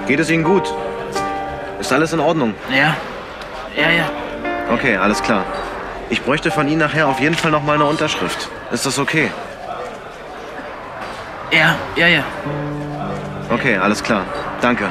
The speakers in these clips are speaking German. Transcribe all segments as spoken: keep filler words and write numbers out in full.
Geht es Ihnen gut? Ist alles in Ordnung? Ja. Ja, ja. Okay, alles klar. Ich bräuchte von Ihnen nachher auf jeden Fall noch mal eine Unterschrift. Ist das okay? Ja, ja, ja. Okay, alles klar. Danke.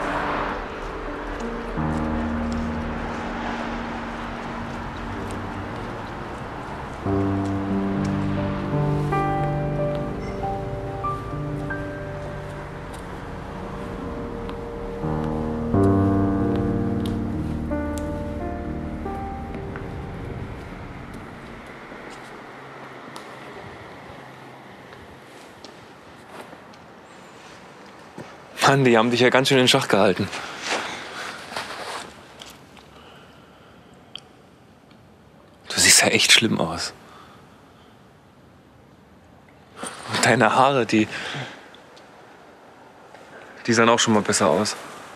Mann, die haben dich ja ganz schön in Schach gehalten. Du siehst ja echt schlimm aus. Und deine Haare, die... Die sahen auch schon mal besser aus.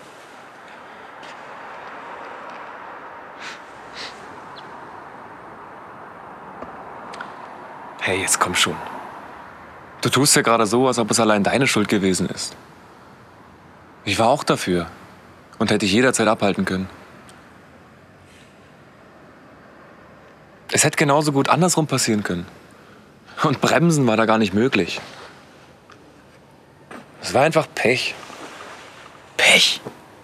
Hey, jetzt komm schon. Du tust ja gerade so, als ob es allein deine Schuld gewesen ist. Ich war auch dafür und hätte dich jederzeit abhalten können. Es hätte genauso gut andersrum passieren können. Und bremsen war da gar nicht möglich. Es war einfach Pech. Pech?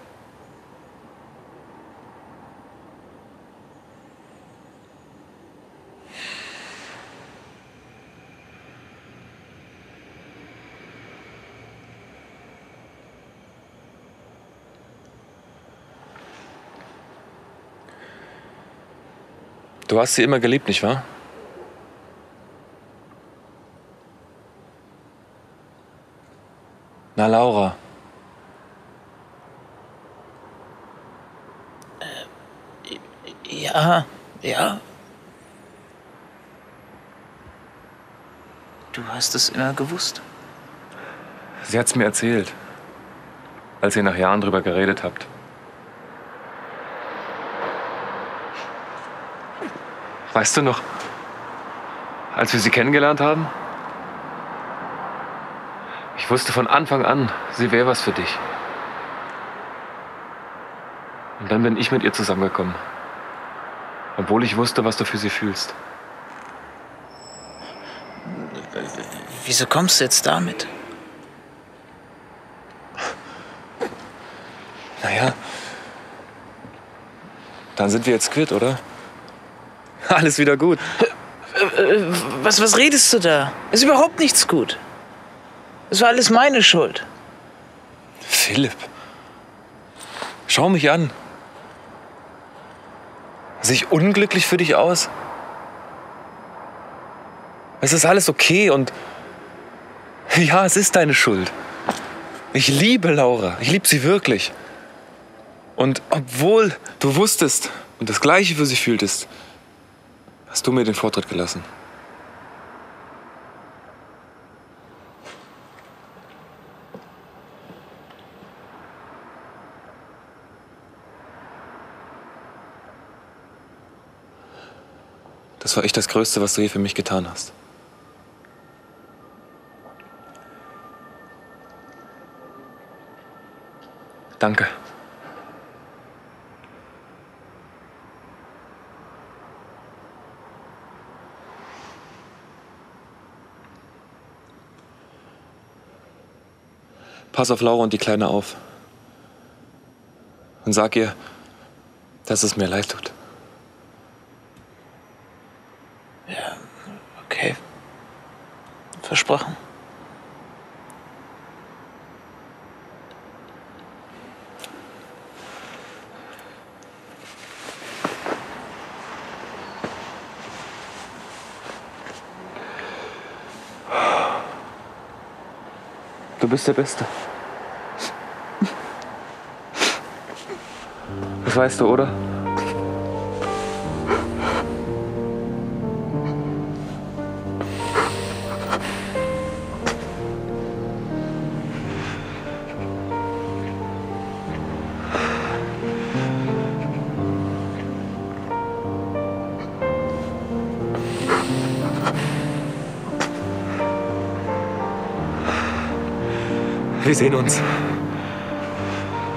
Du hast sie immer geliebt, nicht wahr? Na, Laura. Äh, ja, ja. Du hast es immer gewusst. Sie hat's mir erzählt, als ihr nach Jahren drüber geredet habt. Weißt du noch, als wir sie kennengelernt haben? Ich wusste von Anfang an, sie wäre was für dich. Und dann bin ich mit ihr zusammengekommen. Obwohl ich wusste, was du für sie fühlst. Wieso kommst du jetzt damit? Naja, dann sind wir jetzt quitt, oder? Alles wieder gut. Was, was redest du da? Ist überhaupt nichts gut. Es war alles meine Schuld. Philipp, schau mich an. Sehe ich unglücklich für dich aus? Es ist alles okay und ja, es ist deine Schuld. Ich liebe Laura. Ich liebe sie wirklich. Und obwohl du wusstest und das Gleiche für sie fühltest, hast du mir den Vortritt gelassen. Das war echt das Größte, was du je für mich getan hast. Danke. Pass auf Laura und die Kleine auf. Und sag ihr, dass es mir leid tut. Ja, okay. Versprochen. Du bist der Beste. Das weißt du, oder? Wir sehen uns.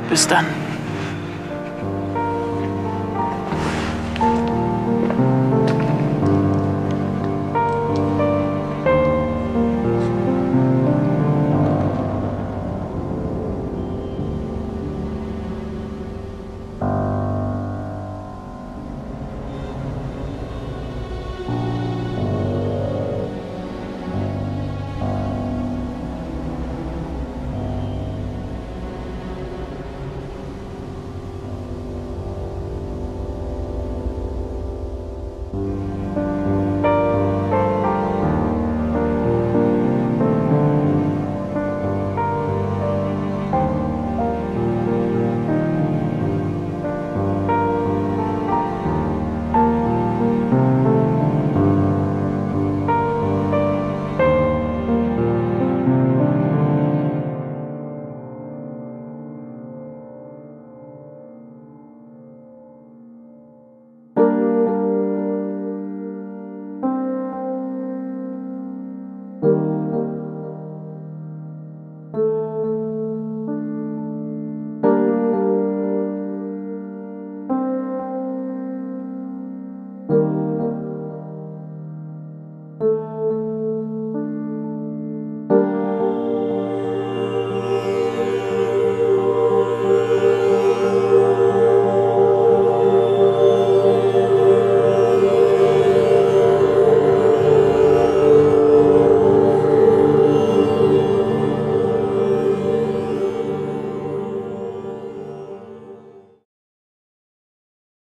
Bis dann.